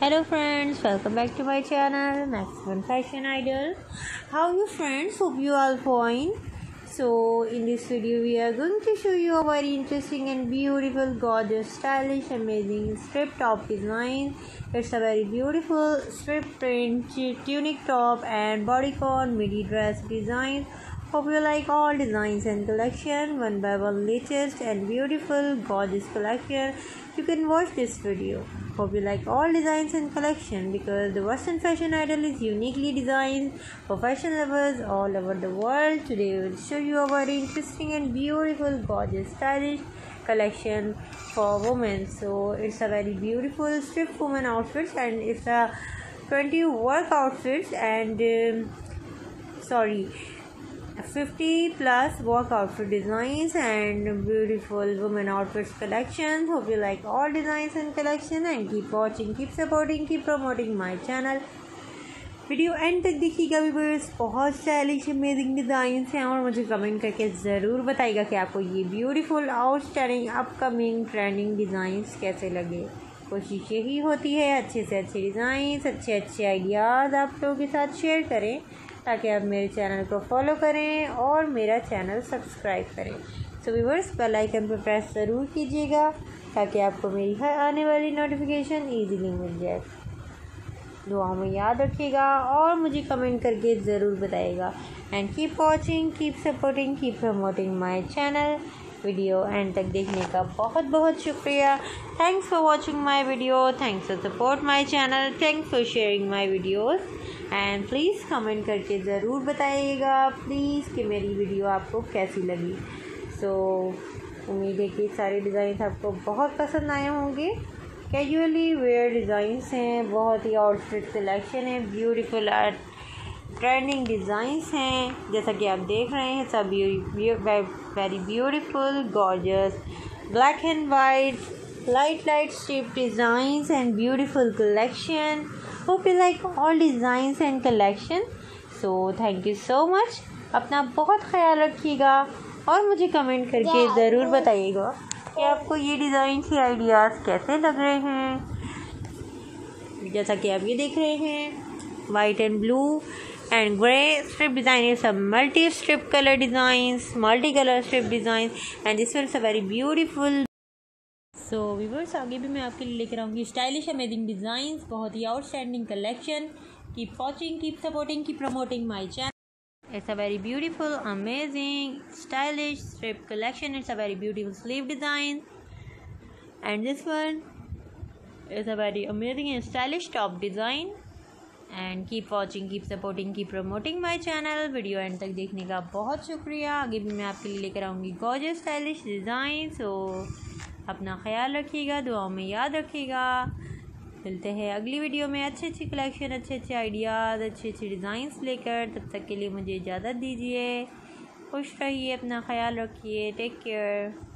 Hello friends, welcome back to my channel Maximum Fashion Idol. How you friends? Hope you all fine. So in this video we are going to show you a very interesting and beautiful, gorgeous, stylish, amazing strip top design. It's a very beautiful strip print tunic top and bodycon midi dress design. Hope you like all designs and collection. One by one latest and beautiful gorgeous collection. You can watch this video. Hope you like all designs and collection because the Western Fashion Idol is uniquely designed for fashion lovers all over the world. Today we will show you a very interesting and beautiful, gorgeous, stylish collection for women. So it's a very beautiful strip woman outfits and it's a 20 work outfits and 50 plus work outfit designs and beautiful women outfits collections. Hope you like all designs and collection and keep watching, keep supporting, keep promoting my channel. Video end तक देखिएगा viewers, बहुत stylish amazing design हैं और मुझे comment करके ज़रूर बताइएगा कि आपको ये beautiful outstanding upcoming trending designs कैसे लगे। कोशिश यही होती है अच्छे से अच्छे डिज़ाइंस, अच्छे आइडियाज़ आप लोगों के साथ शेयर करें ताकि आप मेरे चैनल को फॉलो करें और मेरा चैनल सब्सक्राइब करें। सो व्यूअर्स, बेल आइकन पर प्रेस ज़रूर कीजिएगा ताकि आपको मेरी हर आने वाली नोटिफिकेशन ईजीली मिल जाए। दुआओं में याद रखिएगा और मुझे कमेंट करके ज़रूर बताइएगा। And keep watching, keep supporting, keep promoting my channel. Video end तक देखने का बहुत बहुत शुक्रिया। Thanks for watching my video, thanks for support my channel, thanks for sharing my videos and please comment करके ज़रूर बताइएगा प्लीज़ कि मेरी वीडियो आपको कैसी लगी। सो उम्मीद है कि सारे डिज़ाइन आपको बहुत पसंद आए होंगे। कैजुअली वेयर डिज़ाइंस हैं, बहुत ही आउटफिट सिलेक्शन है, ब्यूटीफुल ट्रेंडिंग डिज़ाइंस हैं जैसा कि आप देख रहे हैं। सब very beautiful gorgeous black and white light strip designs and beautiful collection. Hope you like all designs and collection. So thank you so much. अपना बहुत ख्याल रखिएगा और मुझे कमेंट करके ज़रूर बताइएगा कि आपको ये डिज़ाइन के आइडियाज़ कैसे लग रहे हैं। जैसा कि आप ये देख रहे हैं, white and blue and grey strip design is a multi strip color designs, multicolor strip designs and this one is a very beautiful. So viewers, आगे भी मैं आपके लिए लेकर आऊँगी स्टाइलिश अमेजिंग डिज़ाइंस, बहुत ही outstanding collection. Keep watching, keep supporting, keep promoting my channel. It's a very beautiful, amazing, stylish strip collection. It's a very beautiful sleeve design and this one is a very amazing and stylish top design. And keep watching, keep supporting, keep promoting my channel. Video end तक देखने का बहुत शुक्रिया। आगे भी मैं आपके लिए लेकर आऊँगी गॉर्जियस स्टाइलिश डिज़ाइन। सो अपना ख्याल रखिएगा, दुआओं में याद रखिएगा। मिलते हैं अगली वीडियो में अच्छे कलेक्शन, अच्छे आइडियाज़, अच्छे डिज़ाइंस लेकर। तब तक के लिए मुझे इजाज़त दीजिए। खुश रहिए, अपना ख्याल रखिए। Take care.